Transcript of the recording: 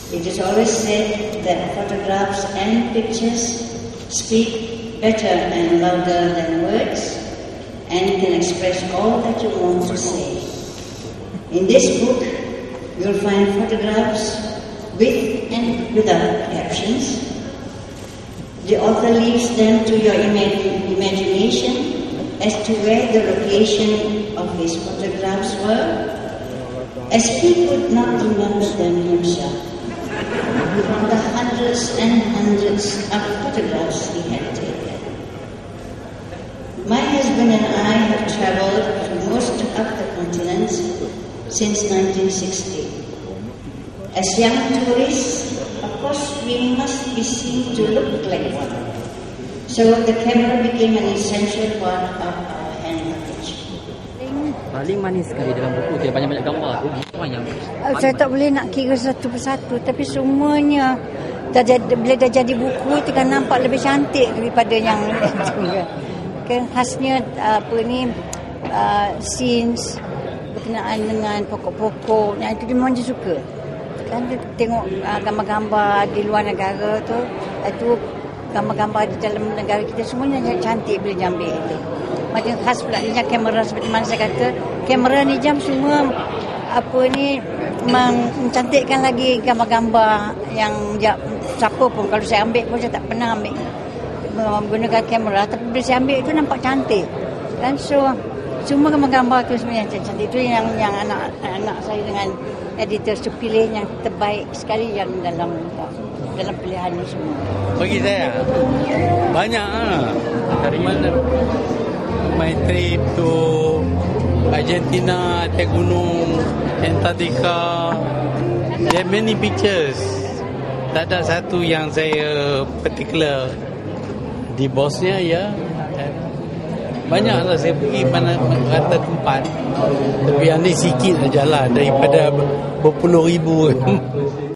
It is always said that photographs and pictures speak better and louder than words and can express all that you want to say. In this book, you'll find photographs with and without captions. The author leaves them to your imagination as to where the location of his photographs were, as he could not remember them himself, from the hundreds and hundreds of photographs he had taken. My husband and I have travelled to most of the continents since 1960. As young tourists, of course, we must be seen to look like one. So the camera became an essential part of our hand luggage. Paling manis sekali dalam buku tu, banyak-banyak gambar tu. Saya tak boleh nak kira satu persatu, tapi semuanya bila dah jadi buku tu kan nampak lebih cantik daripada yang kan khasnya scenes berkenaan dengan pokok-pokok yang itu dia memang dia suka. Kan dia tengok gambar-gambar di luar negara tu, itu gambar-gambar di dalam negara kita semuanya cantik bila dia ambil itu. Macam khas pula dia kamera, seperti mana saya kata, kamera ni jam semua mencantikkan lagi gambar-gambar yang siapa pun, kalau saya ambil pun saya tak pernah ambil menggunakan kamera, tapi bila saya ambil itu nampak cantik. Dan so semua gambar-gambar tu sebenarnya cantik. Itu yang anak saya dengan editor tu pilih yang terbaik sekali yang dalam pilihan ni semua. Bagi saya banyak dari mana my trip to Argentina, atas gunung Antarctica, there are many pictures. Tak ada satu yang saya particular di bosnya ya. Banyaklah saya pergi mana rata tempat, tapi yang ni sikit sajalah daripada berpuluh ribu.